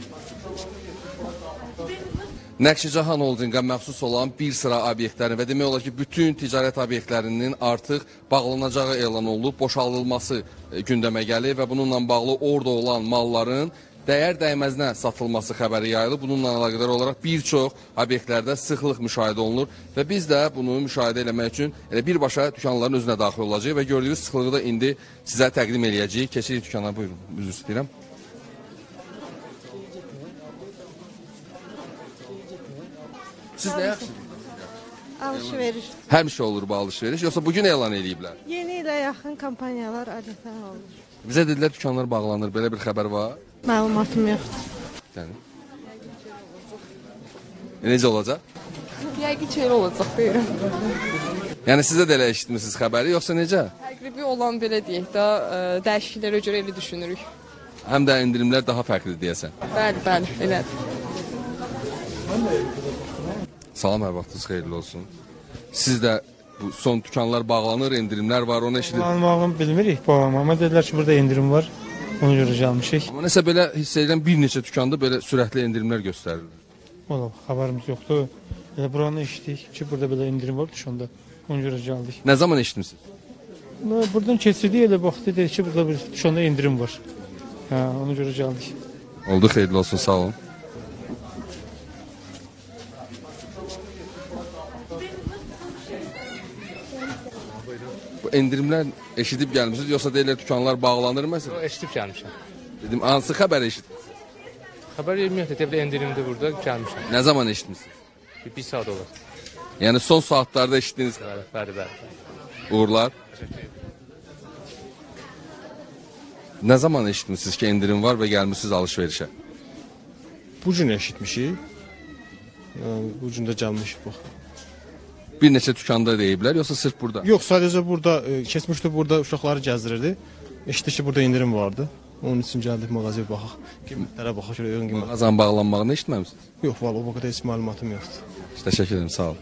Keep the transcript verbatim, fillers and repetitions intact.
Nəqşicahan Holdinqə məxsus olan bir sıra obyektlərin və demək olar ki, bütün ticarət obyektlərinin artıq bağlanacağı elan olunub, boşaldılması gündəmə gəlir və bununla bağlı orada olan malların dəyər dəyməzinə satılması xəbəri yayılıb. Bununla əlaqədar olaraq bir çox obyektlərdə sıxlıq müşahidə olunur və biz də bunu müşahidə etmək üçün elə birbaşa dükanların özünə daxil olacağıq və gördüyünüz sıxlığı da indi sizə təqdim eləyəcəyik. Keçirik dükanlara, buyurun, üzr istəyirəm. Siz nə yaxşısınız? Alışveriş. Həmişə olur bu alışveriş, yoxsa bugün elan eləyiblər? Yeni ilə yaxın kampanyalar adətən olur. Bizə dedilər dükanlar bağlanır, belə bir xəbər var. Məlumatım yoxdur. Yəni. E, necə olacaq? Yəqin ki, elə olacaq deyirəm. Yəni sizə də elə eşitmisiniz xəbəri, yoxsa necə? Təqribi olan belə deyək də, ə, dəyişikliklərə görə elə düşünürük. Həm də endirimlər daha fərqlidir deyəsən. Bəli, bəli, elədir. Salam, hər vaxtınız xeyirli olsun. Siz də bu son dükanlar bağlanır, endirimlər var, onu eşidir. Bağlanmağını bilmirik bu amma, amma dedilər ki, burada endirim var. Ona görə gəlmişik. Amma nəsə belə hiss edirəm, bir neçə dükanda belə sürətli endirimlər göstərilir. Ola, xəbərimiz yoxdur. Elə buranı eşitdik ki, burada belə endirim var dükkanda. Ona görə gəldik. Nə zaman eşitmisiniz? Buradan keçirdik, elə baxdı, dedi ki, burada bir dükkanda endirim var. Hə, ona görə gəldik. Oldu, xeyirli olsun, sağ olun. Bu endirimlər eşidib gəlmişsiniz, yoxsa deyirlər dükanlar bağlanır məsələn? Eşidib gəlmişəm. Dedim, hansı xəbər eşitdiniz? Xəbər verməyək də endirimdə burada gəlmişəm. Nə zaman eşitmisiniz? Bir, bir saat olur. Yəni son saatlarda eşitdiniz. Bəli, bəli, bəli. Uğurlar. Nə zaman eşitmisiniz ki, endirim var və gəlmişsiniz alışverişə? Bu gün eşitmişik. Yəni, bu gün də gəlmişik bax. Bir neçə dükanda deyiblər, yoxsa sırf burada? Yox, sadəcə burada e, keçmişdi, burada uşaqları gəzdirirdi. Eşitdik ki, burada indirim vardı. Onun üçün gəldik mağazaya baxaq. Qiymətlərə baxaq, şöyle uyğun qiymət. Mağazanın bağlanmağını eşitməmisiniz? Yox, valla o qədər heç məlumatım yoxdur. Təşəkkür ederim, sağ olun.